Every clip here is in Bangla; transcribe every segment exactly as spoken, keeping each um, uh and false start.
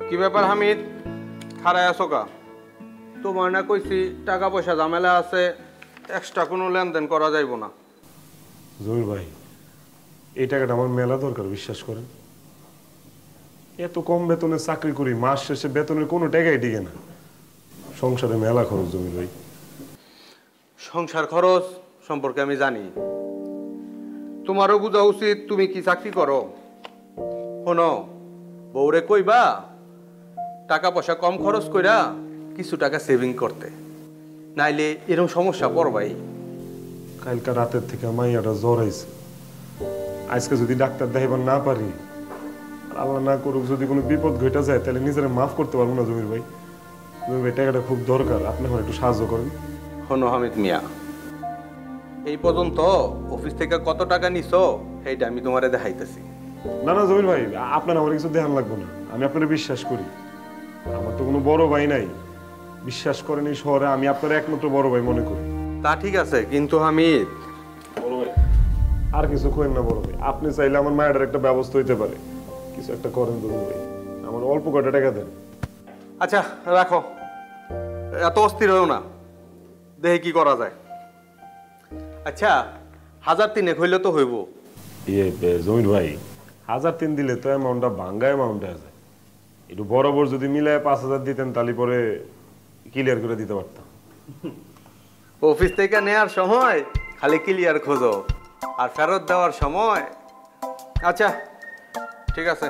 কি ব্যাপার হামিদ, খাড়ায় আছো কা? তোমার না কইছি টাকা পয়সা ঝামেলা আছে, এক্সট্রা কোনো লেনদেন করা যাইব না। জহির ভাই, এই টাকাটা আমার মেলা দরকার, বিশ্বাস করেন। এত কম বেতনে চাকরি করি, মাস শেষে বেতনের কোনো টাকাই টিকে না। সংসারে মেলা খরচ জহির ভাই। সংসার খরচ সম্পর্কে আমি জানি, তোমারও বোঝা উচিত তুমি কি চাকরি করো। শোনো, বউরে কইবা টাকা পয়সা কম খরচ কইরা কিছু টাকা সেভিং করতে, নাইলে এরকম সমস্যা পড়বাই। কালকা রাতের থেকে মাইয়াটা জ্বর আইছে। আজকে যদি ডাক্তার দেখাইবার না পারি, আল্লাহ না করুক যদি কোনো বিপদ ঘটে যায়, তাহলে নিজেরা মাফ করতে পারবো না জমির ভাই। জমির ভাই, টাকাটা খুব দরকার, আপনি আমার একটু সাহায্য করেন। শোনো হামিদ মিয়া, এই পর্যন্ত অফিস থেকে কত টাকা নিছো সেইটা আমি তোমারে দেখাইতেছি। না না জমির ভাই, আপনার আমার কিছু দেখান লাগবো না, আমি আপনারা বিশ্বাস করি। আমার তো কোনো বড় ভাই নাই, বিশ্বাস করেন এই শহরে আমি আপনার একমাত্র বড় ভাই মনে করি। তা ঠিক আছে, কিন্তু হামিদ বড় ভাই, আর কিছু করেন না বড় ভাই, আপনি চাইলে আমার মায়ের একটা ব্যবস্থা হইতে পারে, কিছু একটা করেন জমির ভাই, আমার অল্প কয়টা টাকা দেন। আচ্ছা রাখো, এত অস্থির হও না, দেখে কি করা যায়। আচ্ছা, হাজার তিনেক হইলে তো হইব। ইয়ে জমির ভাই, হাজার তিন দিলে তো অ্যামাউন্টটা ভাঙ্গা অ্যামাউন্ট আছে। একটু বরাবর যদি মিলায় পাঁচ হাজার দিতেন, তাহলে পরে ক্লিয়ার করে দিতে পারতাম। অফিস থেকে নেয়ার সময় খালি ক্লিয়ার খোঁজো, আর ফেরত দেওয়ার সময়। আচ্ছা ঠিক আছে,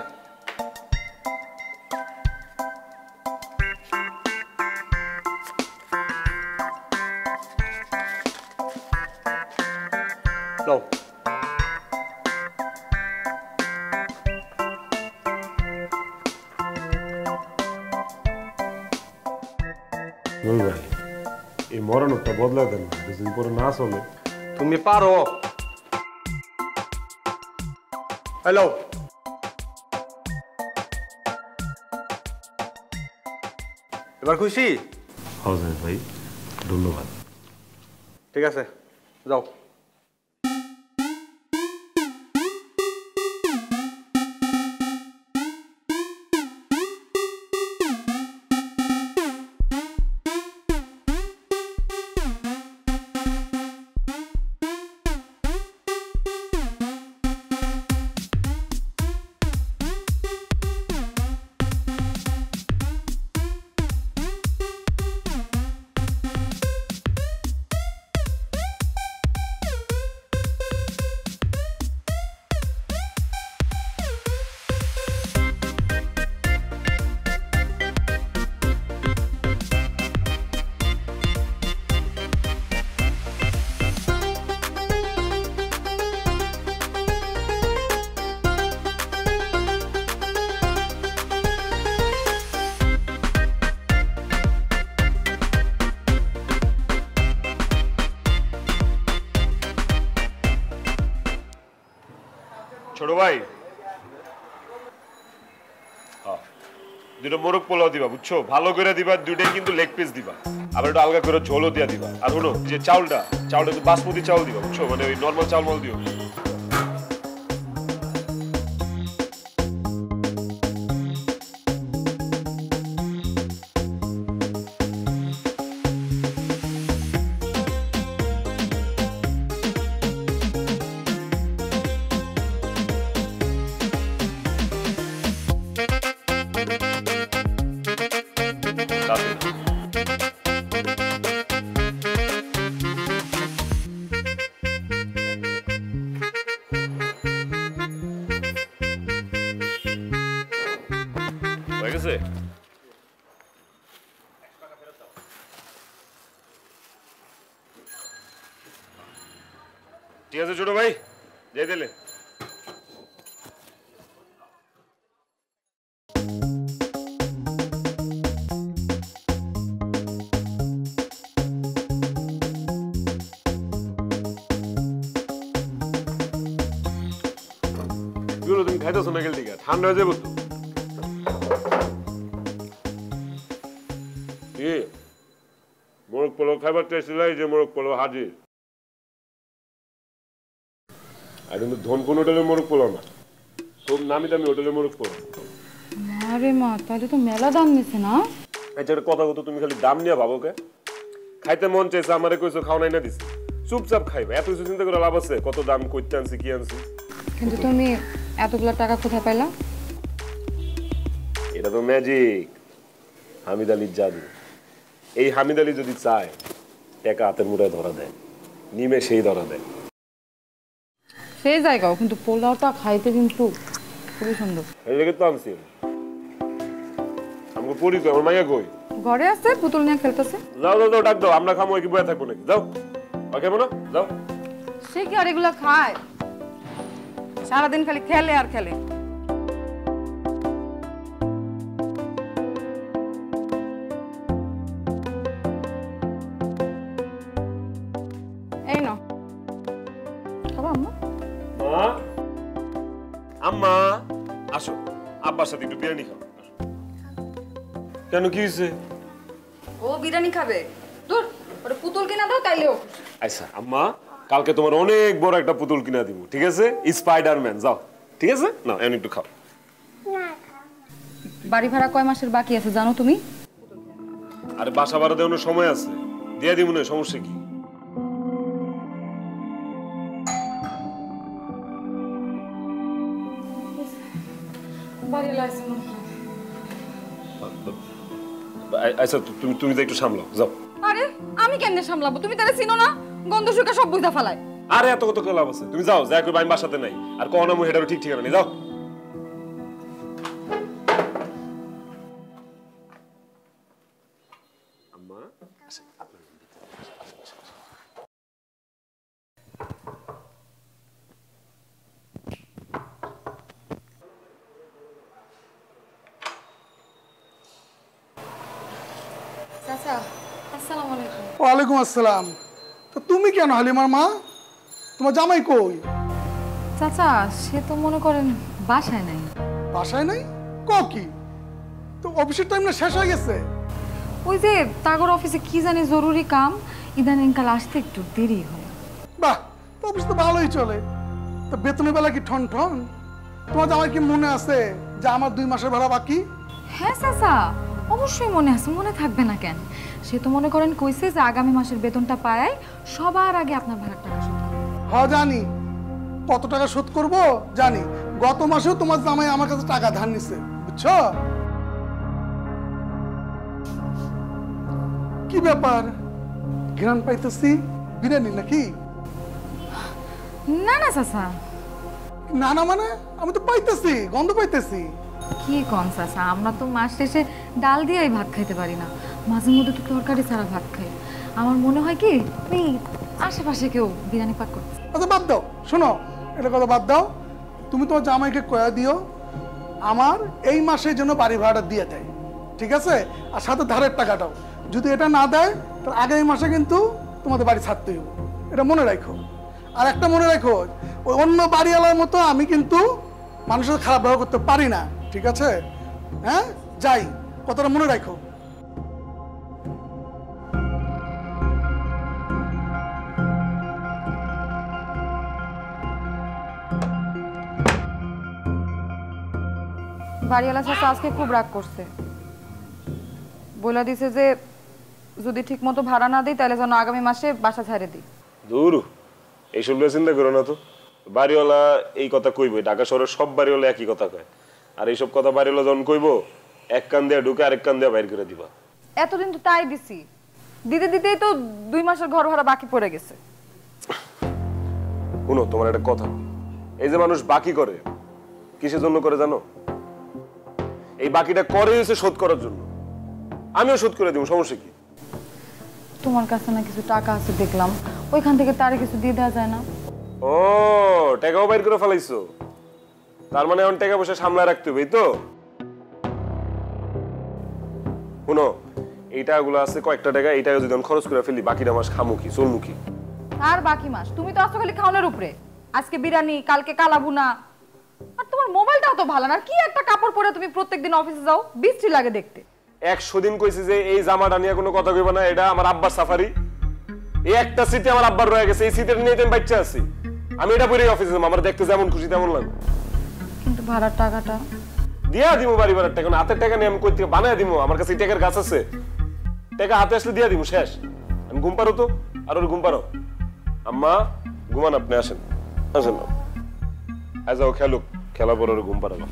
লও। ভাই, এই মরণটা বদলা দেন, যদি পরে না চলে। তুমি পারো। হ্যালো, এবার খুশি? হ্যাঁ ভাই, ধন্যবাদ। ঠিক আছে, যাও। ছোট ভাই, দুটো মোরগ পোলাও দিবা, বুঝছো? ভালো করে দিবা, দুইটাই কিন্তু লেগ পিস দিবা, আবার একটু আলগা করে ঝোলও দিয়া দিবা। আর হলো যে চাউলটা, চাউলটা একটু বাসমতি চাউল দিবা, বুঝছো? মানে ওই নর্মাল চাউল মাল দিও। ঠিক আছে ছোট ভাই, যাই দিলে। তুমি খাইতেছো না গেল, ঠিক আছে, ঠান্ডা হয়ে যাবো তো। কি মোরগ পোলাও খাইবার চাইছিল, এই যে মোরগ পোলাও হাজির। আর কিন্তু ধনকুন হোটেলের মোরগ পোলাও না, সব নামি দামি হোটেলের মোরগ পোলাও। না আরে মা তাহলে তো মেলা দাম নিছে না? আচ্ছা একটা কথা বলতো, তুমি খালি দাম নিয়ে ভাবো কে? খাইতে মন চাইছে আমারে কইছো, খাও নাই না দিছি, চুপচাপ খাইবে, এত কিছু চিন্তা করে লাভ আছে? কত দাম, কইতে আনছি, কি আনছি। কিন্তু তুমি এতগুলা টাকা কোথায় পাইলা? এটা তো ম্যাজিক, হামিদ আলীর জাদু। এই হামিদ আলী যদি চায় টাকা হাতের মুঠে ধরা দেয়, নিমে সেই ধরা দেয়। সেই জায়গাও কিন্তু পোলাওটা খাইতে কিন্তু খুবই সুন্দর। এই জায়গায় তো আনছি আমাকে পড়ি তো, আমার মাইয়া কই? ঘরে আছে, পুতুল নিয়ে খেলতেছে। যাও যাও যাও, ডাক দাও, আমরা খামো কি বয়ে থাকবো নাকি? যাও, খাবো না, যাও। সে কি আর এগুলা খায়? সারাদিন খালি খেলে আর খেলে। এই নাও, খাবো আম্মা? মা, আম্মা আসো, আব্বার সাথে একটু বিরিয়ানি খাও। কেন, কি হয়েছে? ও বিরিয়ানি খাবে? দূর, ওটা পুতুল কিনা দাও তাইলেও। আচ্ছা আম্মা, কালকে তোমার অনেক বড় একটা পুতুল কিনা দিব, ঠিক আছে? স্পাইডারম্যান, যাও, ঠিক আছে? না এখন একটু খাও। বাড়ি ভাড়া কয় মাসের বাকি আছে জানো তুমি? আরে বাসা ভাড়া দেওয়ার সময় আছে, দিয়ে দিব না, সমস্যা কি? আচ্ছা তুমি তুমি তো একটু সামলাও, যাও। আরে আমি কেমনে সামলাবো? তুমি তাহলে চিনো না, গন্ধ শুকা সব বুঝা ফালায়। আরে এত কত লাভ আছে, তুমি যাও, যা করবে আমি বাসাতে নাই, আর কখনো আমি হেডারও ঠিক ঠিকানা নেই, যাও। আম্মা আসে, আপনার চাচা আসসালামু আলাইকুম। ওয়ালাইকুম আসসালাম। তো তুমি কেন হালিমার মা? তোমার জামাই কই? চাচা সে তো মনে করেন বাসায় নাই। বাসায় নাই? ক কি? তো অফিসের টাইম না শেষ হয়ে গেছে? ওই যে তাগর অফিসে কি জানি জরুরি কাম, ইদানিং কাল আসতে একটু দেরি হয়। বাহ, তো অফিস তো ভালোই চলে। তো বেতনের বেলা কি ঠন ঠন? তোমার জামাই কি মনে আছে যে আমার দুই মাসের ভাড়া বাকি? হ্যাঁ চাচা, অবশ্যই মনে আছে, মনে থাকবে না কেন? সে তো মনে করেন কইছে যে আগামী মাসের বেতনটা পায় সবার আগে আপনার ভাড়ার টাকা শোধ করবে। হ্যাঁ জানি, কত টাকা শোধ করব জানি। গত মাসেও তোমার জামাই আমার কাছে টাকা ধার নিছে, বুঝছো? কি ব্যাপার, ঘ্রাণ পাইতেছি বিরিয়ানি নাকি? না না চাচা। না না মানে আমি তো পাইতেছি, গন্ধ পাইতেছি। কি কন চাচা, আমরা তো মাস শেষে ডাল দিয়েই ভাত খাইতে পারি না, মাঝে মধ্যে তো তরকারি ছাড়া ভাত খাই। আমার মনে হয় কি এই আশেপাশে কেউ বিরিয়ানি পাক করছে। আচ্ছা বাদ দাও, শোনো, এটা কথা বাদ দাও। তুমি তোমার জামাইকে কয়া দিও আমার এই মাসের জন্য বাড়ি ভাড়াটা দিয়ে দেয়, ঠিক আছে? আর সাথে ধারের টাকাটাও। যদি এটা না দেয় তাহলে আগামী মাসে কিন্তু তোমাদের বাড়ি ছাড়তে হবে, এটা মনে রাখো। আর একটা মনে রাখো, ওই অন্য বাড়িওয়ালার মতো আমি কিন্তু মানুষের খারাপ ব্যবহার করতে পারি না, ঠিক আছে? হ্যাঁ, যাই, কথাটা মনে রাখো। বাড়িওয়ালা চাচা আজকে খুব রাগ করছে, বলে দিছে যে যদি ঠিক মতো ভাড়া না দিই তাহলে যেন আগামী মাসে বাসা ছেড়ে দিই। দূর, এইসব নিয়ে চিন্তা করো না তো। বাড়িওয়ালা এই কথা কইবই, ঢাকা শহরের সব বাড়িওয়ালা একই কথা কয়। আর এইসব কথা বাড়িওয়ালা যখন কইবো, এক কান দিয়ে ঢুকে আরেক কান দিয়ে বাইর করে দিবা। এতদিন তো তাই দিছি, দিতে দিতেই তো দুই মাসের ঘর ভাড়া বাকি পড়ে গেছে। শুনো, তোমার একটা কথা, এই যে মানুষ বাকি করে কিসের জন্য করে জানো? এই বাকিটা করে হচ্ছে শোধ করার জন্য। আমিও শোধ করে দিব, সমস্যা কি? তোমার কাছে না কিছু টাকা আছে দেখলাম, ওইখান থেকে তারে কিছু দিয়ে দেওয়া যায় না? ও, টাকাও বাইর করে ফেলাইছো? তার মানে এখন টাকা পয়সা সামলায় রাখতে হবে, এই তো? শুনো, এই টাকাগুলো আছে কয়েকটা টাকা, এই টাকা যদি আমি খরচ করে ফেলি, বাকিটা মাস খামুখী চলমুখী। আর বাকি মাস তুমি তো আসো খালি খাওয়ানোর উপরে, আজকে বিরিয়ানি, কালকে কালাভুনা। আর তোমার মোবাইলটাও তো ভালো না, কি একটা কাপড় পরে তুমি প্রত্যেকদিন অফিসে যাও, বিশ্রী লাগে দেখতে। একশো দিন কইছি যে এই জামাটা নিয়ে কোনো কথা কইবা না, এটা আমার আব্বার সাফারি। এই একটা সিটে আমার আব্বার রয়ে গেছে, এই সিটের নিয়ে আমি বাচ্চা আছি। আমি এটা পরে অফিসে যাবো, আমার দেখতে যেমন খুশি তেমন লাগে। কিন্তু ভাড়ার টাকাটা? দিয়া দিব বাড়ি ভাড়ার টাকা, হাতের টাকা নিয়ে আমি কই থেকে বানায় দিব? আমার কাছে টাকার গাছ আছে, টাকা হাতে আসলে দিয়া দিব, শেষ। আমি ঘুম পারো তো, আর ওর ঘুম পারো। আম্মা ঘুমান, আপনি আসেন আসেন না, আজ যাও খেলুক, খেলা পর ওর ঘুম পারালাম।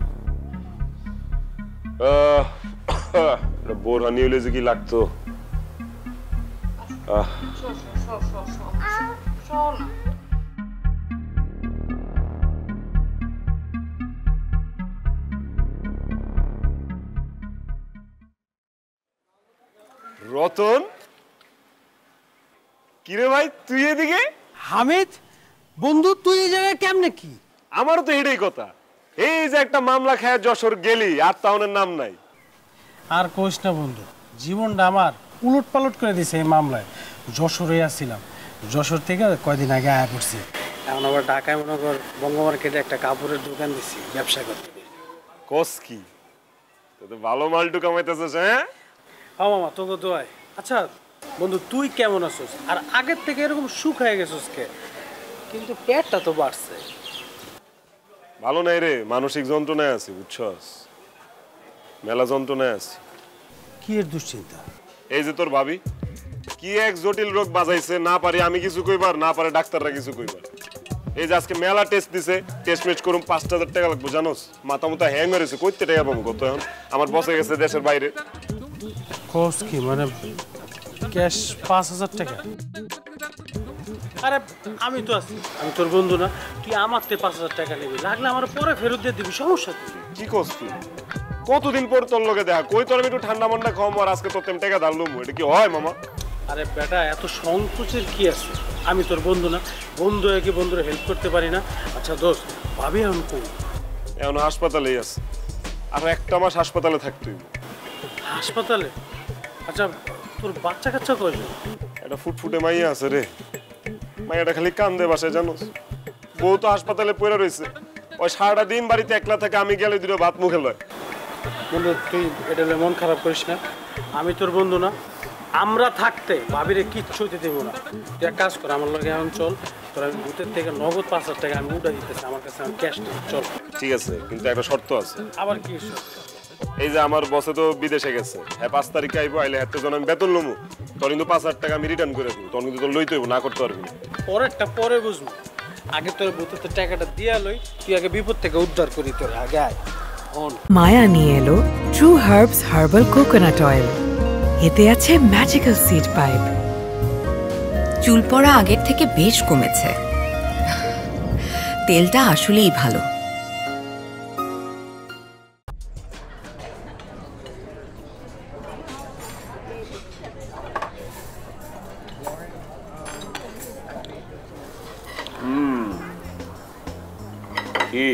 বোর হানি হইলে যে কি লাগতো। আহ রতন, কিরে ভাই তুই এদিকে? হামিদ বন্ধু, তুই এই জায়গায় কেমনে কি? আমারও তো এটাই কথা, এই যে একটা মামলা খায় যশোর গেলি, আর তাহলে নাম নাই। আর কোষ না বন্ধু, জীবনটা আমার উলট পালট করে দিছে এই মামলায়। যশোরে আসছিলাম, যশোর থেকে কয়দিন আগে আয়া পড়ছি, এখন আবার ঢাকায় মনে কর বঙ্গ মার্কেটে একটা কাপড়ের দোকান দিছি ব্যবসা করতে। কোস কি তো ভালো মালটু কামাইতেছিস? হ্যাঁ হ্যাঁ মামা, তোকে দোয়াই। আচ্ছা বন্ধু, তুই কেমন আছিস? আর আগের থেকে এরকম সুখ হয়ে গেছিস কে? কিন্তু পেটটা তো বাড়ছে। ভালো নাই রে, মানসিক যন্ত্রণায় আছি, বুঝছস? মেলা যন্ত্রণায় আছি। কি এর দুশ্চিন্তা? এই যে তোর ভাবি কি এক জটিল রোগ বাজাইছে, না পারি আমি কিছু কইবার, না পারে ডাক্তাররা কিছু কইবার। এই যে আজকে মেলা টেস্ট দিছে, টেস্ট মেচ করুম পাঁচ হাজার টাকা লাগবে, জানোস? মাথা মুথা হ্যাং হয়েছে, কইতে টাকা পাবো কত? এখন আমার বসে গেছে দেশের বাইরে। কোষ কি মানে ক্যাশ পাঁচ হাজার টাকা? আরে আমি তো আছি, আমি তোর বন্ধু না? তুই আমার তে পাঁচ হাজার টাকা নিবি, লাগলে আমার পরে ফেরত দিয়ে দিবি, সমস্যা কি? কি করছ তুই? কতদিন পর তোর লগে দেখা, কই তোর একটু ঠান্ডা মান্ডা খাওয়াম, আর আজকে তোর তেম টাকা ধারলুম, এটা কি হয় মামা? আরে বেটা, এত সংকোচের কি আছে? আমি তোর বন্ধু না? বন্ধু হয়ে কি বন্ধুরা হেল্প করতে পারি না? আচ্ছা দোস্ত, ভাবি এখন কই? এখন হাসপাতালেই আছে, আর একটা মাস হাসপাতালে থাকতে হইব। হাসপাতালে? আচ্ছা তোর বাচ্চা কাচ্চা কয়জন? একটা ফুটফুটে মাইয়া আছে রে, মাইয়াটা খালি কান্দে বাসায়, জানোস? বউ তো হাসপাতালে পড়ে রয়েছে, ওই সারাটা দিন বাড়িতে একলা থাকে, আমি গেলে দুটো ভাত মুখে লয়। বন্ধু তুই এটা মন খারাপ করিস না, আমি তোর বন্ধু না? আমরা থাকতে ভাবিরে কিচ্ছু হইতে দেবো না। তুই এক কাজ কর, আমার লগে এখন চল, তোর আমি ভূতের থেকে নগদ পাঁচ হাজার টাকা আমি উঠা দিতেছি, আমার কাছে আমি ক্যাশ নেই, চল। ঠিক আছে, কিন্তু একটা শর্ত আছে। আবার কি শর্ত? এই যে আমার বসে তো বিদেশে গেছে, হ্যাঁ পাঁচ তারিখে আইবো, আইলে হাতে জন আমি বেতন লমু, তোর কিন্তু পাঁচ হাজার টাকা আমি রিটার্ন করে দেবো, তখন কিন্তু তোর লইতে হইব, না করতে পারবি না। পরেরটা পরে বুঝবো, আগে তোর ভূতের টাকাটা দিয়া লই, তুই আগে বিপদ থেকে উদ্ধার করি, তোর আগে আয়। মায়া নিয়ে এলো true herbs herbal coconut oil. এতে আছে ম্যাজিক্যাল সিড পাইপ। চুল পড়া আগের থেকে বেশ কমেছে, তেলটা আসলেই ভালো। কি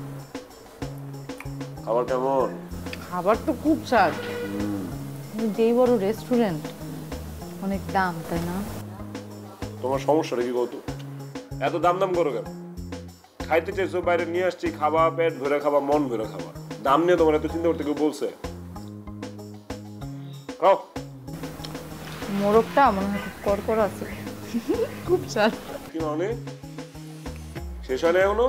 খাবার কেমন? খাবার তো খুব স্বাদ, যেই বড় রেস্টুরেন্ট, অনেক দাম, তাই না? তোমার সমস্যাটা কি কত? এত দাম দাম করো কেন? খাইতে চাইছো, বাইরে নিয়ে আসছি, খাবা, পেট ভরে খাবা, মন ভরে খাবা, দাম নিয়ে তোমার এত চিন্তা করতে কেউ বলছে? খাও। মোরগটা মনে হয় খুব কড়কড় আছে, খুব স্বাদ। কি মানে শেষ হয় না এখনো?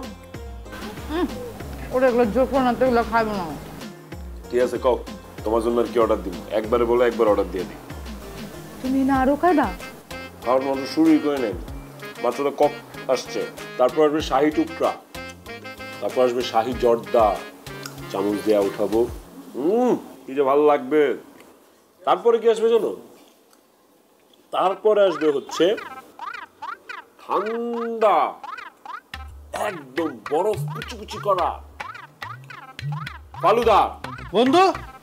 ওরা এগুলো জোর করে না তো এগুলো খাইবো না। ঠিক আছে, কও তোমার জন্য আর কি অর্ডার দিব, একবারে বলে একবার অর্ডার দিয়ে দিই। তুমি না আরো খাইবা? খাওয়ার মতো শুরুই করে নেন, মাত্র কপ আসছে, তারপর আসবে শাহি টুকরা, তারপর আসবে শাহি জর্দা, চামচ দিয়ে উঠাবো, হম কি যে ভালো লাগবে। তারপরে কি আসবে জানো? তারপরে আসবে হচ্ছে ঠান্ডা একদম বরফ কুচি কুচি করা ফালুদা। বন্ধু,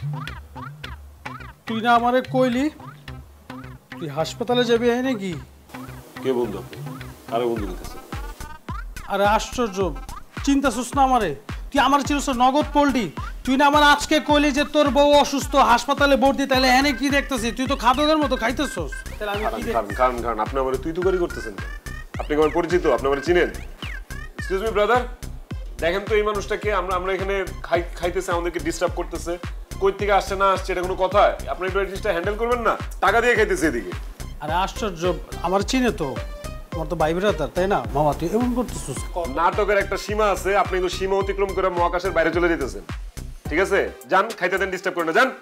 তুই না আমারে কইলি তুই হাসপাতালে যাবি এই নাকি? কে বন্ধু? আরে বন্ধু নিতেছে। আরে আশ্চর্য, চিন্তা শুস না আমারে, তুই আমার চিরস নগদ পোল্টি। তুই না আমার আজকে কইলি যে তোর বউ অসুস্থ, হাসপাতালে ভর্তি, তাহলে এনে কি দেখতেছিস? তুই তো খাদকের মতো খাইতেছস। তাহলে আমি কি কারণ কারণ কারণ আপনি আমারে তুই তুই করতেছেন, আপনি আমার পরিচিত, আপনি আমারে চিনেন। এক্সকিউজ মি ব্রাদার, দেখেন তো এই মানুষটাকে, আমরা আমরা এখানে খাই খাইতেছে, আমাদেরকে ডিস্টার্ব করতেছে, কই থেকে আসছে না আসছে এটা কোনো কথা? আপনি একটু এই জিনিসটা হ্যান্ডেল করবেন না? টাকা দিয়ে খাইতেছে এদিকে। আরে আশ্চর্য, আমার চিনে তো, আমার তো ভাই ব্রাদার, তাই না? মামা তুই এমন করতেছিস? নাটকের একটা সীমা আছে, আপনি কিন্তু সীমা অতিক্রম করে মহাকাশের বাইরে চলে যেতেছেন। ঠিক আছে যান, খাইতে দেন, ডিস্টার্ব করেন না, যান।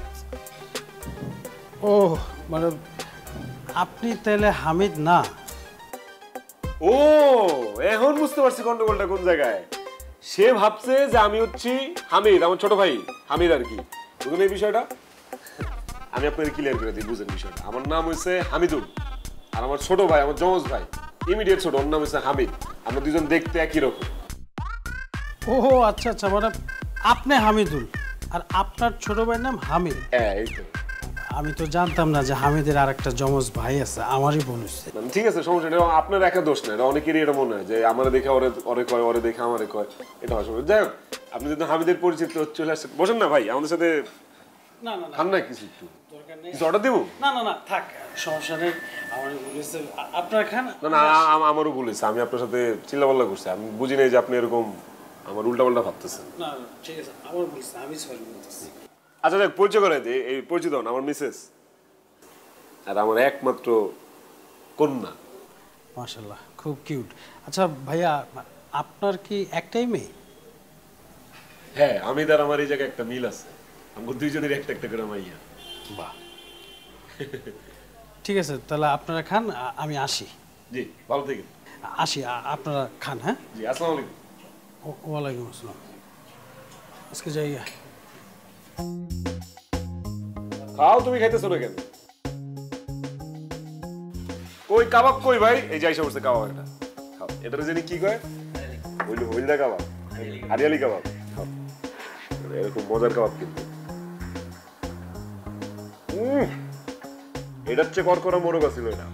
ও মানে আপনি তাহলে হামিদ না? ও এখন বুঝতে পারছি গন্ডগোলটা কোন জায়গায়। সে ভাবছে যে আমি হচ্ছি হামিদ, আমার ছোট ভাই হামিদ আর কি। বুঝলেন এই বিষয়টা? আমি আপনাদের ক্লিয়ার করে দিই, বুঝেন বিষয়টা। আমার নাম হচ্ছে হামিদুল, আর আমার ছোট ভাই, আমার যমজ ভাই, ইমিডিয়েট ছোট, ওর নাম হচ্ছে হামিদ। আমরা দুজন দেখতে একই রকম। ও আচ্ছা আচ্ছা, মানে আপনি হামিদুল আর আপনার ছোট ভাইয়ের নাম হামিদ। হ্যাঁ এই তো। আমি তো জানতাম না যে হামিদের আর একটা যমজ ভাই আছে, আমারই বোন হচ্ছে। মানে ঠিক আছে, সমস্যা নেই, আপনার একা দোষ না, এটা অনেকেরই এটা মনে হয় যে আমার দেখে ওরে ওরে কয়, ওরে দেখে আমারে কয়, এটা হয় সমস্যা। যাই হোক, আপনি যদি হামিদের পরিচিত চলে আসছেন, বসেন না ভাই, আমাদের সাথে না না না, খান না কিছু, একটু দরকার নেই। কিছু অর্ডার দেবো? না না না থাক, সমস্যা নেই। আমার বলেছে আপনার খান। না না, আ- আমারও বলেছে, আমি আপনার সাথে চিল্লাপাল্লা করছি, আমি বুঝি নাই যে আপনি এরকম আমার উল্টাপাল্টা ভাবতেছেন। না না ঠিক আছে, আমার বলছে, আমি সরি বলতেছি। আচ্ছা দেখ, পরিচয় করে দিই, এই পরিচিত হন, আমার মিসেস আর আমার একমাত্র কন্যা। মাশাআল্লাহ, খুব কিউট। আচ্ছা ভাইয়া, আপনার কি একটাই মেয়ে? হ্যাঁ, আমি আর আমার এই জায়গায় একটা মিল আছে, আমার দুইজনের একটা একটা করে মাইয়া। বাহ, ঠিক আছে, তাহলে আপনারা খান, আ- আমি আসি। জি, ভালো থাকেন। আসি, আ- আপনারা খান। হ্যাঁ, জি, আসসালামু আলাইকুম। ও- ওয়ালাইকুম আসসালাম। আজকে যাইয়া খাও, তুমি খাইতেছো না কেন? কই কাবাব কই ভাই? এই যাই সমস্ত কাবাব এটা খাও। এটার জানি কি কয়? হইল হইলদা কাবাব, হারিয়ালি কাবাব। খাও, এরকম মজার কাবাব কিন্তু। উম, এটার চেয়ে করকরা মোরগ ছিল এটা।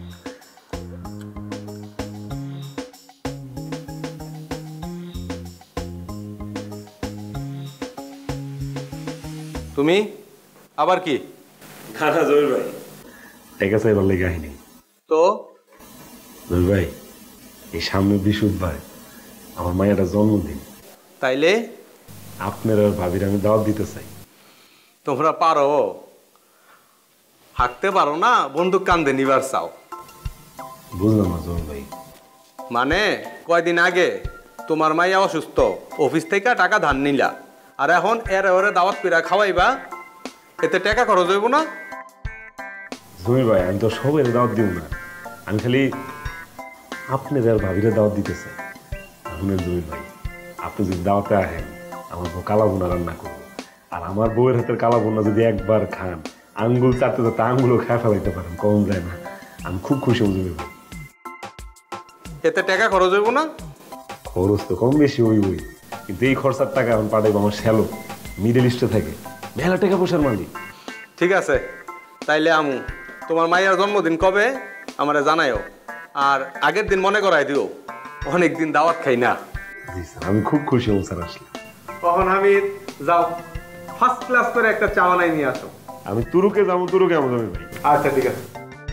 তুমি আবার কি? খানা জহির ভাই, ঠিক আছে, এবার লেগে আইনি তো জহির ভাই, এই সামনে বৃহস্পতিবার আমার মায়ের জন্মদিন, তাইলে আপনার আর ভাবির আমি দাওয়াত দিতে চাই। তোমরা পারো, হাঁকতে পারো না, বন্দুক কান্দে নিবার চাও। বুঝলাম না জহির ভাই। মানে কয়দিন আগে তোমার মাইয়া অসুস্থ, অফিস থেকে টাকা ধার নিলা, আর এখন এর ওরে দাওয়াত পিরা খাওয়াইবা, এতে টাকা খরচ হইব না? জমির ভাই, আমি তো সবাই দাওয়াত দিব না, আমি খালি আপনাদের আর ভাবিরে দাওয়াত দিতে চাই। শুনেন জমির ভাই, আপনি যদি দাওয়াতে আসেন, আমার বউ কালা বোনা রান্না করবো, আর আমার বউয়ের হাতের কালা বোনা যদি একবার খান, আঙ্গুল চাটতে চাটতে আঙ্গুলও খেয়ে ফেলাইতে পারেন, কম যায় না। আমি খুব খুশি হব জমির ভাই। এতে টাকা খরচ হইব না? খরচ তো কম বেশি ওই ওই, কিন্তু এই খরচার টাকা এখন পাঠাইবো আমার শ্যালো, মিডল ইস্টে থাকে, মেলা টাকা পয়সার মালিক। ঠিক আছে, তাইলে আমু তোমার মাইয়ার জন্মদিন কবে আমারে জানাইও, আর আগের দিন মনে করাই দিও, অনেক দিন দাওয়াত খাই না। জি স্যার, আমি খুব খুশি হব স্যার আসলে। তখন আমি যাও ফার্স্ট ক্লাস করে একটা চা বানাই নিয়ে আসো। আমি তুরুকে যাবো, তুরুকে আমার জমির ভাই। আচ্ছা ঠিক আছে।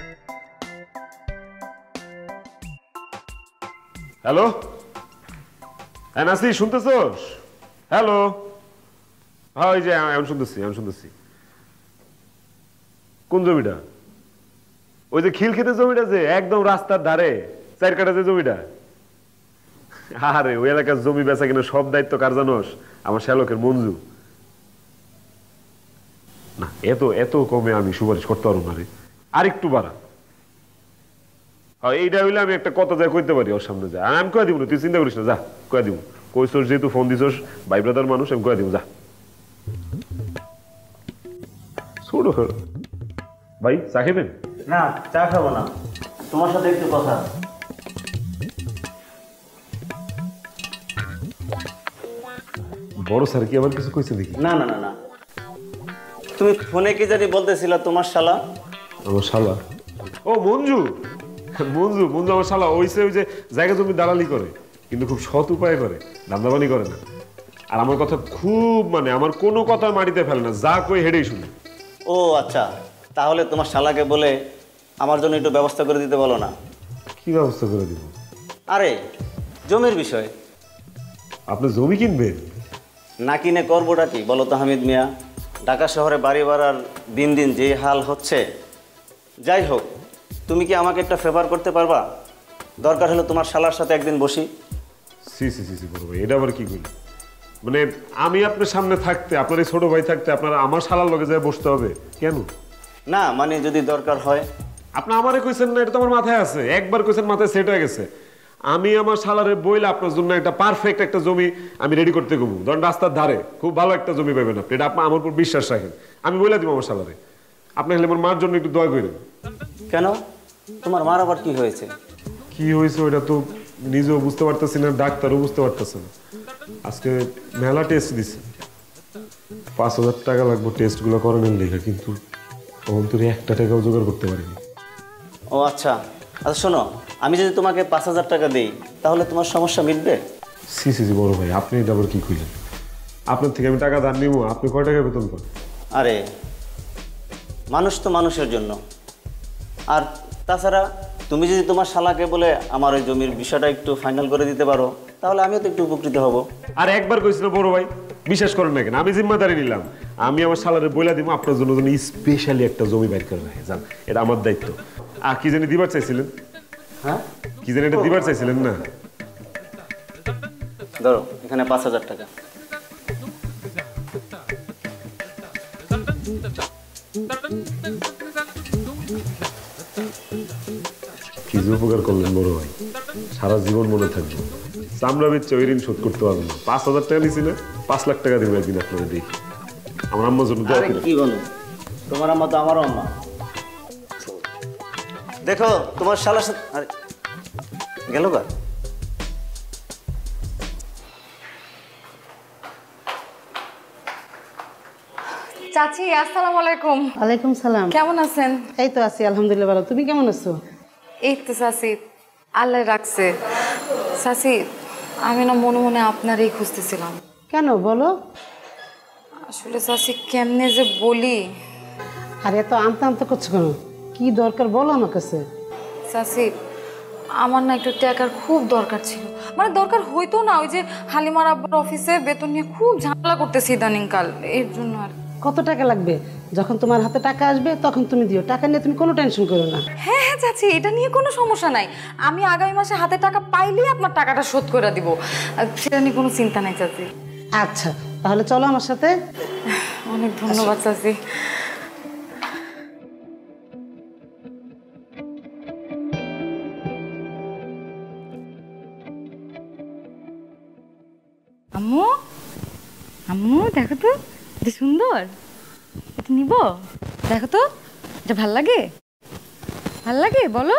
হ্যালো, হ্যাঁ নাসি, শুনতেছোস? হ্যালো, হ্যাঁ ওই যে এখন শুনতেছি, এখন শুনতেছি। কোন জমিটা? ওই যে খিল খেতে জমিটা, যে একদম রাস্তার ধারে চার কাটা যে জমিটা? আরে ওই এলাকার জমি বেচা কিনা সব দায়িত্ব কার জানোস? আমার শ্যালকের মঞ্জু। না, এত এত কমে আমি সুপারিশ করতে পারবো না রে, আর একটু বাড়া। এইটা হইলে আমি একটা কথা যায় কইতে পারি ওর সামনে, যা আমি কয়ে দিব না, তুই চিন্তা করিস না, যা কয়ে দিব। কইছোস যেহেতু, ফোন দিছোস, ভাই ব্রাদার মানুষ, আমি কয়ে দিব, যা। ছোট ভাই, চা খেবেন? না, চা খাবো না, তোমার সাথে একটু কথা। বড় স্যার কি আবার কিছু কইছে দেখি? না না না না, তুমি ফোনে কি জানি বলতেছিলা তোমার শালা? আমার শালা? ও মঞ্জু, মঞ্জু মঞ্জু আমার শালা। ওইসে ওই যে জায়গা জমি দালালি করে, কিন্তু খুব সৎ উপায় করে, ধান্দাবানি করে না। আর আমার কথা খুব মানে, আমার কোনো কথা মাটিতে ফেলে না, যা কই হেডেই শুনে। ও আচ্ছা, তাহলে তোমার শালাকে বলে আমার জন্য একটু ব্যবস্থা করে দিতে বলো না। কি ব্যবস্থা করে দিব? আরে জমির বিষয়। আপনি জমি কিনবেন? না কিনে করবোটা কি বলো তো হামিদ মিয়া? ঢাকা শহরে বাড়ি ভাড়ার দিন দিন যে হাল হচ্ছে। যাই হোক, তুমি কি আমাকে একটা ফেভার করতে পারবা? দরকার হলে তোমার শালার সাথে একদিন বসি। সি সি সি সি বড় ভাই, এটা আবার কি করি? মানে আমি আপনার সামনে থাকতে, আপনার এই ছোট ভাই থাকতে আপনার আমার শালার লগে যায় বসতে হবে কেন? না মানে যদি দরকার হয়। আপনি আমারে কইছেন না, এটা তো আমার মাথায় আছে, একবার কইছেন মাথায় সেট হয়ে গেছে। আমি আমার শালারে বইলে আপনার জন্য একটা পারফেক্ট একটা জমি আমি রেডি করতে গেবো, ধরেন রাস্তার ধারে খুব ভালো একটা জমি পাবেন আপনি, এটা আপনি আমার উপর বিশ্বাস রাখেন। আমি বইলে দিব আমার শালারে, আপনি হলে আমার মার জন্য একটু দয়া করেন। কেন, তোমার মার আবার কি হয়েছে? কি হয়েছে ওইটা তো নিজেও বুঝতে পারতেছি না, ডাক্তারও বুঝতে পারতেছে না। আজকে মেলা টেস্ট দিছে, পাঁচ হাজার টাকা লাগবে টেস্টগুলো করানোর লেখা, কিন্তু অন্তরে একটা টাকাও জোগাড় করতে পারিনি। ও আচ্ছা আচ্ছা শোনো, আমি যদি তোমাকে পাঁচ হাজার টাকা দিই তাহলে তোমার সমস্যা মিটবে? সি সি জি বড় ভাই, আপনি এটা আবার কি কইলেন? আপনার থেকে আমি টাকা ধার নিব, আপনি কয় টাকা বেতন পান? আরে মানুষ তো মানুষের জন্য। আর তাছাড়া তুমি যদি তোমার শালাকে বলে আমার ওই জমির বিষয়টা একটু ফাইনাল করে দিতে পারো তাহলে আমিও তো একটু উপকৃত হব। আর একবার কইছিল বড় ভাই, বিশ্বাস করেন না কেন? আমি জিম্মাদারি নিলাম, আমি আমার শালারে বইলা দিব আপনার জন্য জন্য স্পেশালি একটা জমি বাইর করে রাখে যান, এটা আমার দায়িত্ব। আর কি জানি দিবার চাইছিলেন? হ্যাঁ কি জানি এটা দিবার চাইছিলেন না? ধরো এখানে পাঁচ হাজার টাকা। কি যে উপকার করলেন বড় ভাই, সারা জীবন মনে থাকবে। চামড়া বেচে ওই ঋণ শোধ করতে পারবো না। পাঁচ হাজার টাকা নিছি না, পাঁচ লাখ টাকা দিব একদিন আপনারা দেখি। আমার আম্মার জন্য দোয়া করেন। কি বলো, তোমার আম্মা তো আমারও আম্মা। দেখো তোমার শালার সাথে আরে গেল গা। চাচি আসসালামু আলাইকুম। ওয়ালাইকুম সালাম। কেমন আছেন? এই তো আছি আলহামদুলিল্লাহ ভালো। তুমি কেমন আছো? এই তো চাচি, আল্লাহ রাখছে। চাচি আমি না মনে মনে আপনারই খুঁজতেছিলাম। কেন বলো? আসলে চাচি কেমনে যে বলি। আরে এত আমতা আমতা করছো কেন? কি দরকার বলো আমার কাছে। চাচি আমার না একটু টাকার খুব দরকার ছিল, মানে দরকার হইতো না, ওই যে হালিমার আব্বার অফিসে বেতন নিয়ে খুব ঝামেলা করতেছি ইদানিংকাল, এর জন্য আর। কত টাকা লাগবে? যখন তোমার হাতে টাকা আসবে তখন তুমি দিও, টাকা নিয়ে তুমি কোনো টেনশন করো না। হ্যাঁ হ্যাঁ চাচি, এটা নিয়ে কোনো সমস্যা নাই, আমি আগামী মাসে হাতে টাকা পাইলেই আপনার টাকাটা শোধ করে দিব, সেটা নিয়ে কোনো চিন্তা নাই চাচি। আচ্ছা তাহলে চলো আমার সাথে। অনেক ধন্যবাদ চাচি। আম্মু আম্মু দেখো তো, এটা সুন্দর, এটা নিব, দেখো তো এটা ভাল লাগে, ভাল লাগে বলো।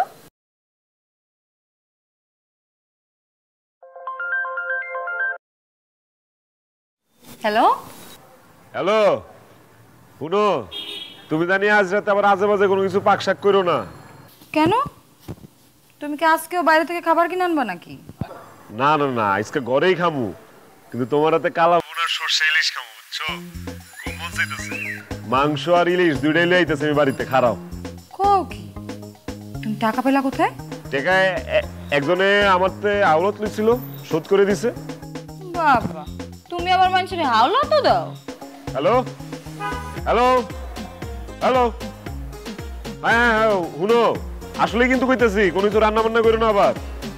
হ্যালো হ্যালো, শুনো, তুমি জানি আজ রাতে আবার আজে বাজে কোনো কিছু পাক শাক করো না। কেন? তুমি কি আজকেও বাইরে থেকে খাবার কিনে আনবা নাকি? না না না, আজকে ঘরেই খামু, কিন্তু তোমার হাতে কালা ভুনার সরষে ইলিশ খামু, বুঝছো? খুব মন চাইতেছে। মাংস আর ইলিশ দুইটাই লই আইতেছে আমি বাড়িতে, খারাপ। কও কি? তুমি টাকা পেলা কোথায়? টাকা একজনে আমার তে আওলত লিছিল, শোধ করে দিছে। বাবা, তুমি আবার মানুষের হাওলা তো দাও। হ্যালো হ্যালো হ্যালো, হ্যাঁ হ্যাঁ হ্যাঁ, শুনো, আসলে কিন্তু কইতেছি কোনো কিছু রান্না বান্না করো না আবার।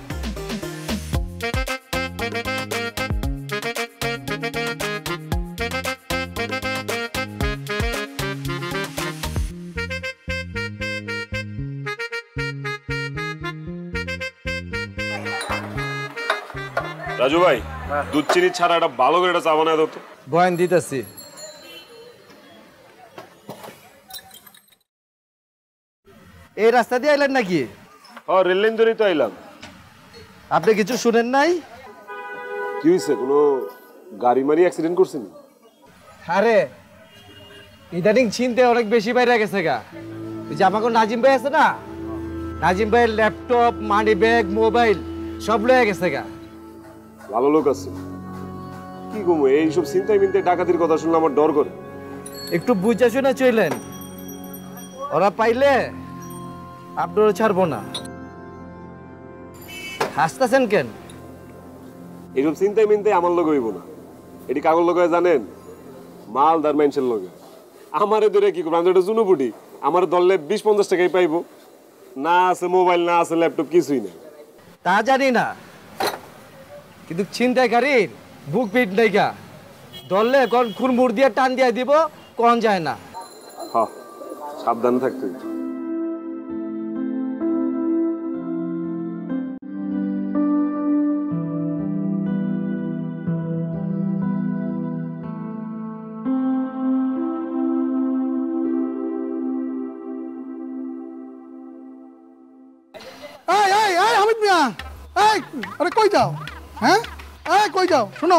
রাজু ভাই, দুধ চিনি ছাড়া একটা ভালো করে একটা চা বানায় দাও তো। বয়ান দিতেছি। এই রাস্তা দিয়ে আইলেন নাকি? ও, রেল লাইন ধরেই তো আইলাম। আপনি কিছু শুনেন নাই? কি হয়েছে, কোনো গাড়ি মারি অ্যাক্সিডেন্ট করছেন? আরে ইদানিং চিনতে অনেক বেশি বাইরে গেছে গা। ওই যে আমাকে নাজিম ভাই আছে না, নাজিম ভাইয়ের ল্যাপটপ, মানি ব্যাগ, মোবাইল সব লয়ে গেছে গা। ভালো লোক আছে, কি কমু, এইসব চিন্তায় মিনতে ডাকাতির কথা শুনলে আমার ডর করে। একটু বুঝা শুনে চইলেন, ওরা পাইলে আপনারও ছাড়বো না। হাসতেছেন কেন? এইসব চিন্তায় মিনতে আমার লোক হইব না। এটি কাগজ লোক জানেন, মালদার মানুষের লোক। আমারে ধরে কি করবো, আমি তো জুনুপুটি, আমার ধরলে বিশ পঞ্চাশ টাকাই পাইবো। না আছে মোবাইল, না আছে ল্যাপটপ, কিছুই না। তা জানি না, কিন্তু চিন্তাকারীর বুক পিট নাই গা। ধরলে কোন কোন মুড় দিয়ে টান দিয়ে দিব কোন যায় না। হ্যাঁ সাবধান থাকতে। এই এই এই হামিদ মিয়া, এই আরে কই যাও? হ্যাঁ এই কই যাও? শোনো,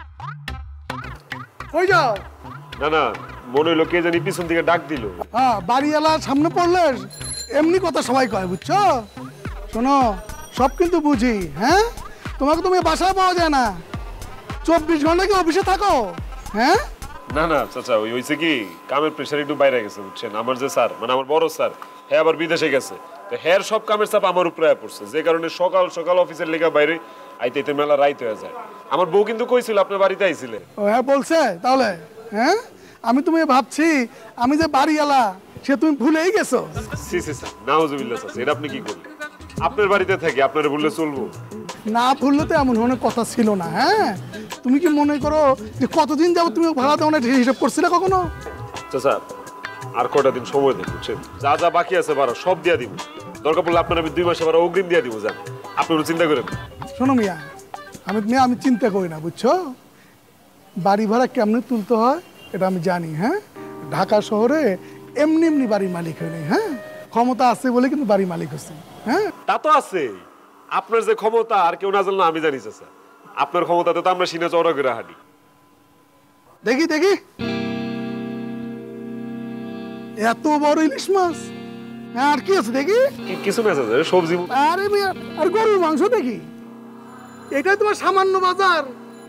কই যাও? না না মনে হইলো কে জানি পিছন থেকে ডাক দিল। হ্যাঁ বাড়িওয়ালার সামনে পড়লে এমনি কথা সবাই কয়, বুঝছো? শোনো সব কিন্তু বুঝি। হ্যাঁ তোমাকে তুমি বাসায় পাওয়া যায় না, চব্বিশ ঘন্টা কি অফিসে থাকো? হ্যাঁ না না চাচা ওই হয়েছে কি কামের প্রেশার একটু বাইরে গেছে বুঝছেন। আমার যে স্যার মানে আমার বড় স্যার হ্যাঁ আবার বিদেশে গেছে, তো হ্যাঁ সব কামের চাপ আমার উপরে পড়ছে, যে কারণে সকাল সকাল অফিসের লেখা বাইরে আইতে আইতে মেলা রাইত হয়ে যায়। আমার বউ কিন্তু কইছিল আপনার বাড়িতে আইছিলে। ও হ্যাঁ বলছে তাহলে? হ্যাঁ আমি তুমি ভাবছি আমি যে বাড়িওয়ালা সে তুমি ভুলেই গেছো। সি সি স্যার নাউজুবিল্লাহ স্যার, এটা আপনি কি করলেন? আপনার বাড়িতে থাকি আপনারা ভুললে চলবো? না ভুললে তো এমন ধরনের কথা ছিল না। হ্যাঁ তুমি কি মনে করো যে কতদিন যাবো তুমি ভাড়া দেওয়া হিসাব করছিলে কখনো? চাচা আর কটা দিন সময় দেন বুঝছেন, যা যা বাকি আছে ভাড়া সব দিয়া দিব, দরকার পড়লে আপনার আমি দুই মাসে ভাড়া অগ্রিম দিয়া দিব। যান আপনারা চিন্তা করেন। শোনো মিয়া, আমি মিয়া আমি চিন্তা করি না বুঝছো, বাড়ি ভাড়া কেমনে তুলতে হয় এটা আমি জানি। হ্যাঁ ঢাকা শহরে এমনি এমনি বাড়ির মালিক হয়নি, হ্যাঁ ক্ষমতা আছে বলে কিন্তু বাড়ির মালিক হচ্ছে। হ্যাঁ তা তো আছে, আপনার যে ক্ষমতা আর কেউ না জানলো আমি জানি চাচা। আপনার ক্ষমতাতে তো আমরা সিনা চওড়া করে হাঁটি। দেখি দেখি এত বড় ইলিশ মাছ, আর কি আছে দেখি? কিছু না চাচা, সবজি। আরে মিয়া আর গরুর মাংস দেখি, এটাই তোমার সামান্য বাজার।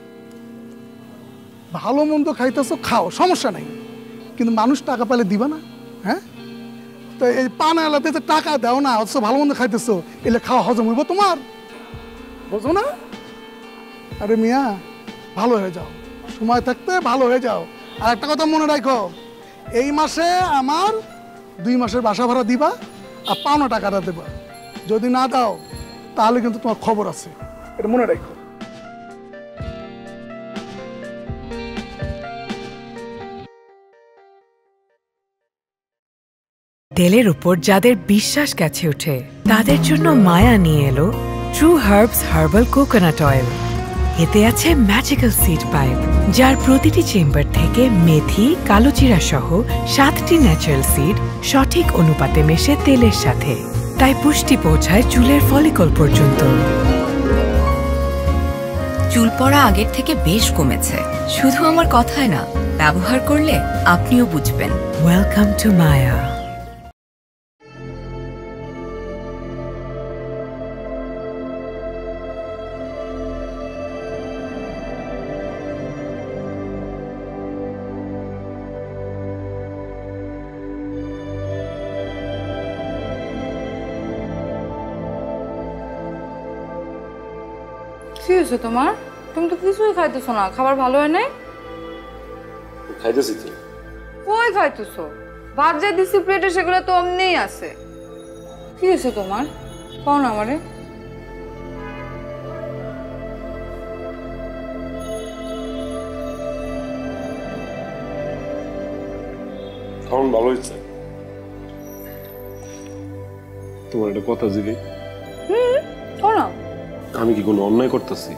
ভালো মন্দ খাইতেছো খাও, সমস্যা নাই, কিন্তু মানুষ টাকা পেলে দিবা না? হ্যাঁ তো এই পান এলাতে টাকা দাও না, অথচ ভালো মন্দ খাইতেছো, এলে খাওয়া হজম হইব তোমার? বুঝো না? আরে মিয়া ভালো হয়ে যাও, সময় থাকতে ভালো হয়ে যাও। আর একটা কথা মনে রাখো, এই মাসে আমার দুই মাসের বাসা ভাড়া দিবা আর পাওনা টাকাটা দেবা। যদি না দাও তাহলে কিন্তু তোমার খবর আছে, এটা মনে রাখো। তেলের উপর যাদের বিশ্বাস গেছে উঠে তাদের জন্য মায়া নিয়ে এলো true herbs herbal coconut oil. এতে আছে ম্যাজিক্যাল সিড পাইপ, যার প্রতিটি চেম্বার থেকে মেথি, কালোজিরা সহ সাতটি ন্যাচারাল সিড সঠিক অনুপাতে মেশে তেলের সাথে, তাই পুষ্টি পৌঁছায় চুলের ফলিকল পর্যন্ত। চুল পড়া আগের থেকে বেশ কমেছে, শুধু আমার কথায় না, ব্যবহার করলে আপনিও বুঝবেন। Welcome to Maya. কি হয়েছে তোমার? তুমি তো কিছুই খাইতেছো না, খাবার ভালো হয় নাই? খাইতেছি তো। কই খাইতেছো? ভাত যা দিছি প্লেটে সেগুলো তো অমনিই আছে। কি হয়েছে তোমার? কও না আমারে। খাওয়ান ভালো হয়েছে। তোমার একটা কথা জিলি। হুম কও না। আমি কি কোনো অন্যায় করতেছি?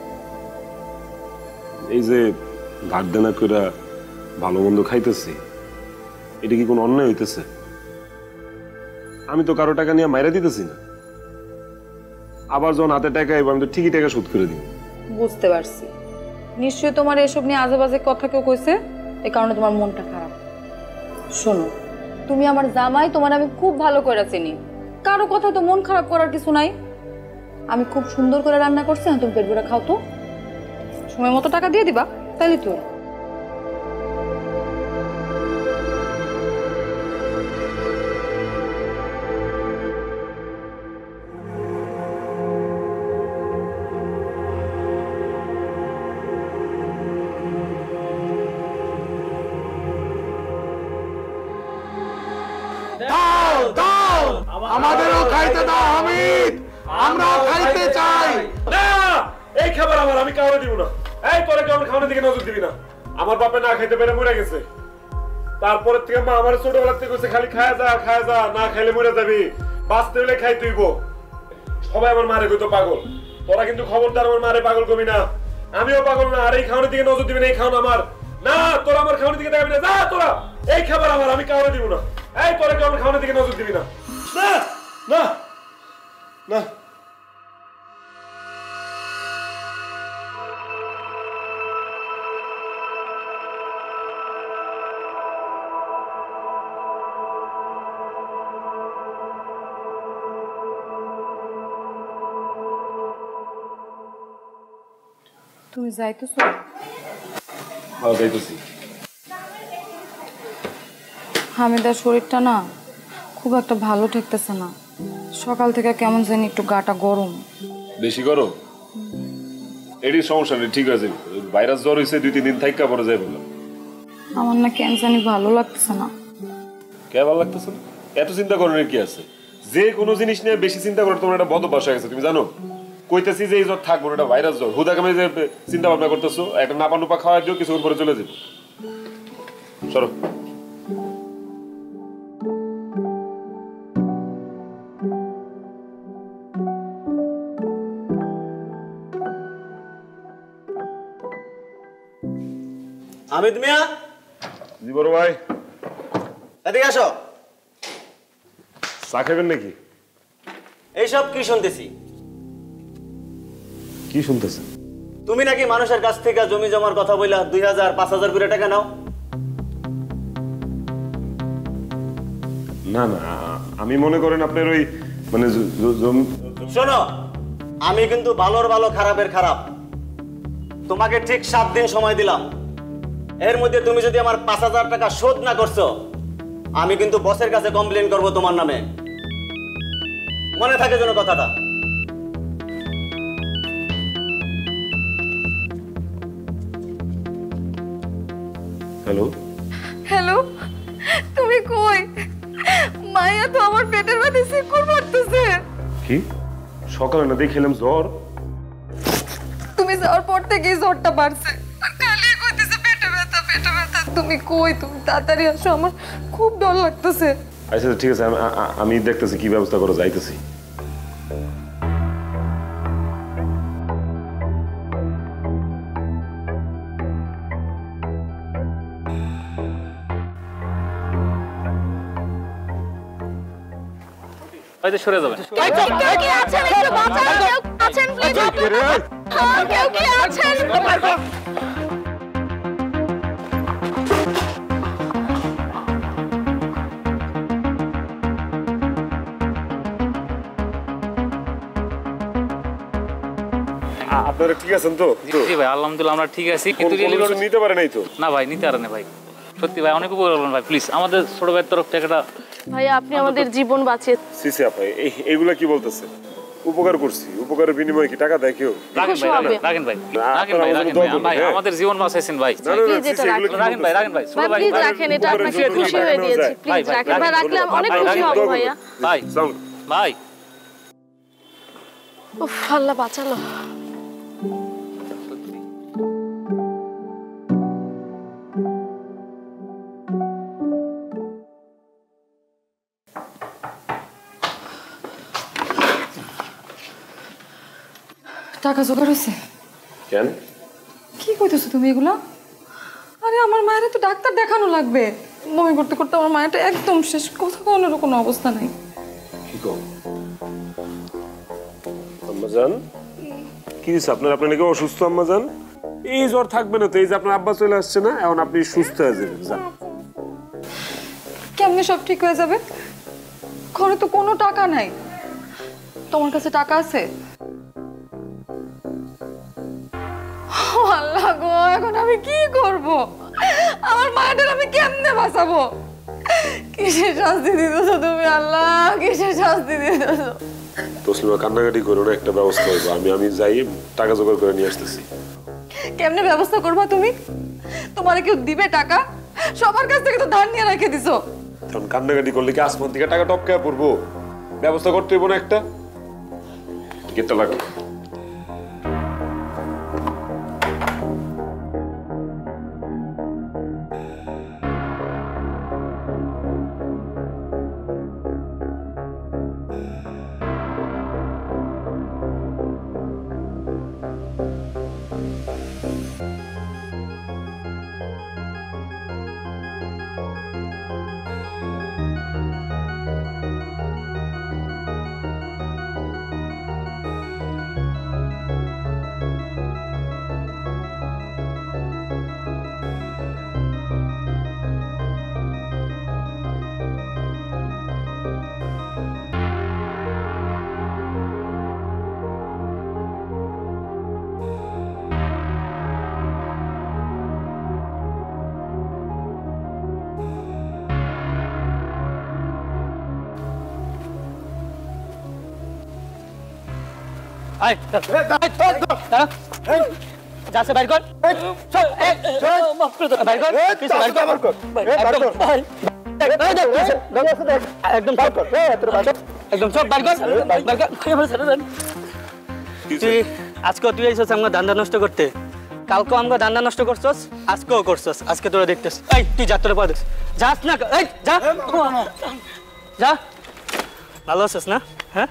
এই যে ধার দেনা করে ভালো মন্দ খাইতেছি, এটা কি কোনো অন্যায় হইতেছে? আমি তো কারো টাকা নিয়ে মাইরা দিতেছি না, আবার যখন হাতে টাকা আইব আমি তো ঠিকই টাকা শোধ করে দিব। বুঝতে পারছি, নিশ্চয়ই তোমার এসব নিয়ে আজে বাজে কথা কেউ কইছে, এই কারণে তোমার মনটা খারাপ। শোনো, তুমি আমার জামাই, তোমার আমি খুব ভালো করে চিনি, কারো কথা তো মন খারাপ করার কিছু নাই। আমি খুব সুন্দর করে রান্না করছি, হ্যাঁ তুমি পেট ভরে খাও তো, সময় মতো টাকা দিয়ে দিবা, তাইলে তো। দাও দাও, আমাদেরও খাইতে দাও হামিদ, আমরাও খাইতে চাই। না, এই খাবার আমার, আমি কাউরে দিব না। এই তোরে কেমন খাওয়ানোর দিকে নজর দিবি না। আমার বাপে না খাইতে পেরে মরে গেছে। তারপরে থেকে মা আমার ছোটবেলা থেকে কইছে খালি খায় যা খায় যা, না খাইলে মরে যাবি, বাঁচতে হলে খাই তুইব। সবাই আমার মারে কইতো পাগল। তোরা কিন্তু খবরদার আমার মারে পাগল কবি না। আমিও পাগল না। আর এই খাওয়ানোর দিকে নজর দিবি না, এই খাওয়ানো আমার না। তোরা আমার খাওয়ানোর দিকে দেখাবি না, যা তোরা। এই খাবার আমার, আমি কাউরে দিব না। এই তোরা কেউ আমার খাওয়ানোর দিকে নজর দিবি না। না না না। তুমি যাইতেছো? হ্যাঁ যাইতেছি। হামিদার শরীরটা না খুব একটা ভালো ঠেকতেছে না। সকাল থেকে কেমন জানি একটু গাটা গরম। বেশি গরম? এটি সমস্যা নেই, ঠিক আছে। ভাইরাস জ্বর হয়েছে, দুই তিন দিন থাইকা পরে যাই বললাম। আমার না কেন জানি ভালো লাগতেছে না। কে ভালো লাগতেছে না? এত চিন্তা করার কি আছে? যে কোনো জিনিস নিয়ে বেশি চিন্তা করার তোমার একটা বদ অভ্যাস হয়ে গেছে, তুমি জানো? কইতেছি যে এই জ্বর থাকবো না, এটা ভাইরাস জ্বর। হুদা কামে যে চিন্তা ভাবনা করতেছো, একটা নাপা নুপা খাওয়া দিও, কিছুক্ষণ পরে চলে যাবো। সরো। হামিদ মিয়া, জি বড় ভাই। এদিকে আসো। চা খাবেন নাকি? এইসব কি শুনতেছি? কি শুনতেছেন? তুমি নাকি মানুষের কাছ থেকে জমি জমার কথা বইলা দুই হাজার পাঁচ হাজার করে টাকা নাও। না না, আমি মনে করেন আপনার ওই মানে শোনো, আমি কিন্তু ভালোর ভালো খারাপের খারাপ। তোমাকে ঠিক সাত দিন সময় দিলাম। এর মধ্যে তুমি যদি আমার পাঁচ হাজার টাকা শোধ না করছো, আমি কিন্তু বসের কাছে কমপ্লেন করব তোমার নামে। মনে থাকে যেন কথাটা। হ্যালো হ্যালো, তুমি কই? মায়া তো আমার পেটের মধ্যে শিকড় মারতেছে। কি সকালে না দেখলাম জ্বর? তুমি যাওয়ার পর থেকেই জ্বরটা বাড়ছে, আর কালি কইতেছে পেটে ব্যথা পেটে ব্যথা। তুমি কই? তুমি তাড়াতাড়ি আসো, আমার খুব ডর লাগতেছে। আচ্ছা ঠিক আছে, আমি দেখতেছি কি ব্যবস্থা করে যাইতেছি। হয়তো সরে যাবে। কেউ কি আছেন? একটু বাঁচান, কেউ আছেন প্লিজ? হ্যাঁ, কেউ কি আছেন? আপনারা ঠিক আছেন তো? জি ভাই, আলহামদুলিল্লাহ আমরা ঠিক আছি। কিন্তু নিতে পারে নাই তো? না ভাই, নিতে পারে না ভাই। সত্যি ভাই, অনেক উপকার করবেন ভাই, প্লিজ আমাদের ছোট ভাইয়ের তরফ থেকে একটা। ভাই আপনি আমাদের জীবন বাঁচিয়ে। সিসি আপা এইগুলা কি বলতেছে? উপকার করছি, উপকারের বিনিময়ে কি টাকা দেয় কেউ? রাখেন ভাই, রাখেন ভাই, রাখেন ভাই, রাখেন ভাই, ভাই আমাদের জীবন বাঁচাইছেন ভাই। রাখেন ভাই, রাখেন ভাই, ছোট ভাই প্লিজ রাখেন, এটা আমি খুশি হয়ে দিয়েছি। প্লিজ রাখেন ভাই, রাখলে আমি অনেক খুশি হব ভাইয়া। ভাই ভাই, উফ আল্লাহ বাঁচালো। টাকা জোগাড় হয়েছে? কেন? কি কইতেছো তুমি এগুলা? আরে আমার মায়ের তো ডাক্তার দেখানো লাগবে। বমি করতে করতে আমার মায়েরটা একদম শেষ, কথা বলার কোনো অবস্থা নাই। কি কও আম্মাজান? কি হইছে আপনার? আপনি নাকি অসুস্থ আম্মাজান? এই জ্বর থাকবে না তো? এই যে আপনার আব্বা চলে আসছে না, এখন আপনি সুস্থ হয়ে যাবেন। যান। কেমনে সব ঠিক হয়ে যাবে? ঘরে তো কোনো টাকা নাই। তোমার কাছে টাকা আছে? আল্লাহ গো, এখন আমি কি করব? আমার মায়ের আমি কেমনে বাঁচাবো? কিসের শাস্তি দিতেছো তুমি আল্লাহ? কিসের শাস্তি দিতেছো? তসলিমা কান্নাকাটি করো না, একটা ব্যবস্থা হইব। আমি আমি যাই টাকা জোগাড় করে নিয়ে আসতেছি। কেমনে ব্যবস্থা করবা তুমি? তোমার কেউ দিবে টাকা? সবার কাছ থেকে তো ধার নিয়ে রেখে দিছো। তখন কান্নাকাটি করলে কি আসমান থেকে টাকা টপকে পড়বো? ব্যবস্থা করতে হইব না একটা? টিকিটটা লাগবে। আয় যাচ্ছে বাইর কর মাফ করে দাও বাইর কর কিছু বাইর কর একদম বাইর কর একদম সব বাইর কর বাইর কর তুই আজকে তুই আইছস আমরা ধান্দা নষ্ট করতে কালকে আমরা ধান্দা নষ্ট করছস আজকেও করছস আজকে তোরা দেখতেছ এই তুই যা তোরা পারছিস যাস না এই যা যা ভালো আছিস না হ্যাঁ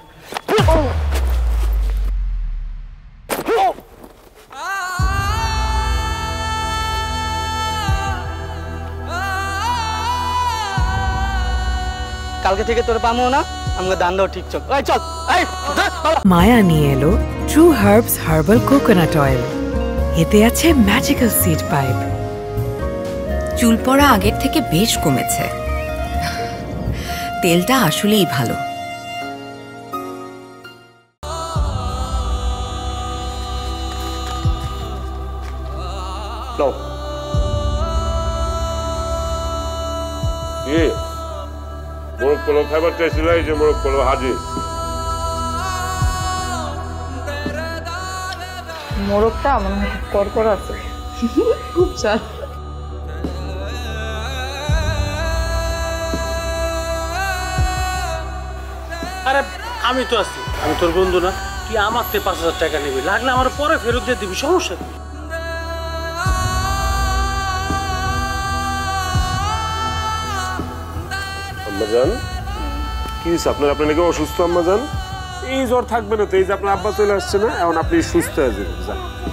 কালকে থেকে তোর পামো না আমাকে দান দাও ঠিক চল এই চল এই মায়া নিয়ে এলো true herbs herbal coconut oil এতে আছে ম্যাজিক্যাল সিড পাইপ চুল পড়া আগের থেকে বেশ কমেছে তেলটা আসলেই ভালো মোরগ পোলাও খাবার চাইছিল এই যে মোরগ পোলাও হাজির মোরগটা আমার করকর আছে খুব চাল আরে আমি তো আছি আমি তোর বন্ধু না তুই আমার থেকে পাঁচ হাজার টাকা নিবি লাগলে আমার পরে ফেরত দিয়ে দিবি সমস্যা কি আম্মাজান কি আপনার আপনার নাকি অসুস্থ আম্মাজান এই জ্বর থাকবে না তো এই যে আপনার আব্বা চলে আসছে না এখন আপনি সুস্থ হয়ে যাবেন